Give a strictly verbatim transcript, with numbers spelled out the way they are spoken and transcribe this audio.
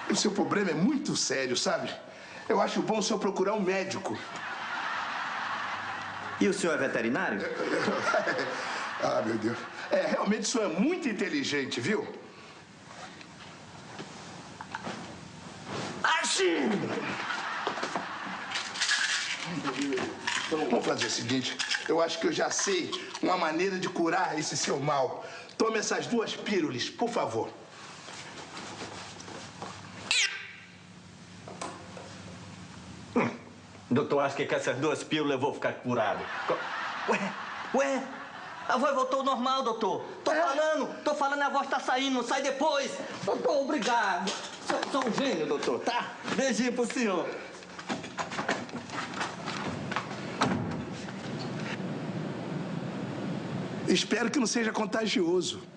O seu problema é muito sério, sabe? Eu acho bom o senhor procurar um médico. E o senhor é veterinário? Ah, meu Deus. É, realmente o senhor é muito inteligente, viu? Assim! Vamos fazer o seguinte. Eu acho que eu já sei uma maneira de curar esse seu mal. Tome essas duas pílulas, por favor. Hum. Doutor, acha que com essas duas pílulas eu vou ficar curado? Ué, ué, a voz voltou ao normal, doutor. Tô é? falando, tô falando, a voz tá saindo, sai depois. Doutor, obrigado. Sou, sou um gênio, doutor, tá? Beijinho pro senhor. Espero que não seja contagioso.